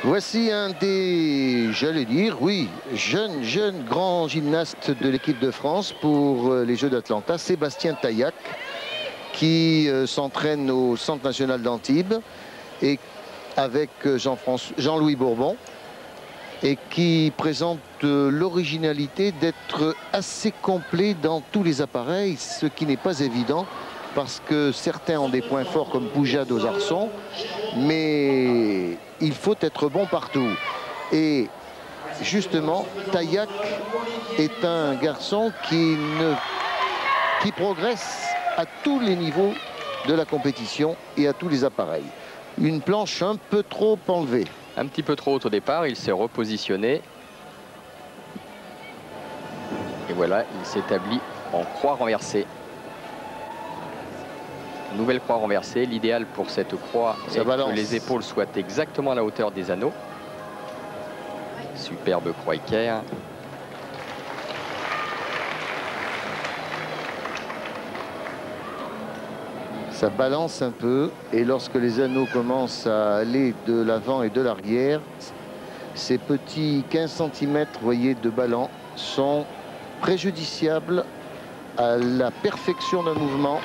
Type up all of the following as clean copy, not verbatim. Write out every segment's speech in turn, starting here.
Voici un des, j'allais dire, oui, jeune grand gymnaste de l'équipe de France pour les Jeux d'Atlanta, Sébastien Taillac, qui s'entraîne au Centre national d'Antibes et avec Jean-Louis Bourbon, et qui présente l'originalité d'être assez complet dans tous les appareils, ce qui n'est pas évident parce que certains ont des points forts comme Poujade aux arçons, mais il faut être bon partout. Et justement, Taillac est un garçon qui progresse à tous les niveaux de la compétition et à tous les appareils. Une planche un peu trop enlevée. Un petit peu trop haute au départ, il s'est repositionné. Et voilà, il s'établit en croix renversée. Nouvelle croix renversée. L'idéal pour cette croix est que les épaules soient exactement à la hauteur des anneaux. Superbe croix équerre. Ça balance un peu et lorsque les anneaux commencent à aller de l'avant et de l'arrière, ces petits 15 cm, voyez, de ballon sont préjudiciables à la perfection d'un mouvement.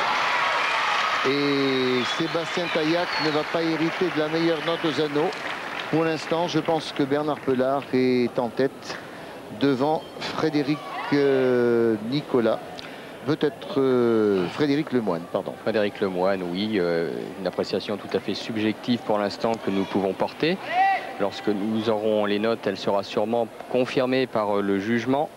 Et Sébastien Taillac ne va pas hériter de la meilleure note aux anneaux. Pour l'instant, je pense que Bernard Pelard est en tête devant Frédéric Nicolas. Peut-être Frédéric Lemoine, pardon. Frédéric Lemoine, oui. Une appréciation tout à fait subjective pour l'instant que nous pouvons porter. Lorsque nous aurons les notes, elle sera sûrement confirmée par le jugement.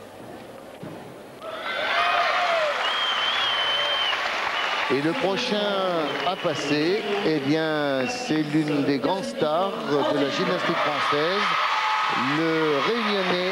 Et le prochain à passer, eh bien, c'est l'une des grandes stars de la gymnastique française, le Réunionnais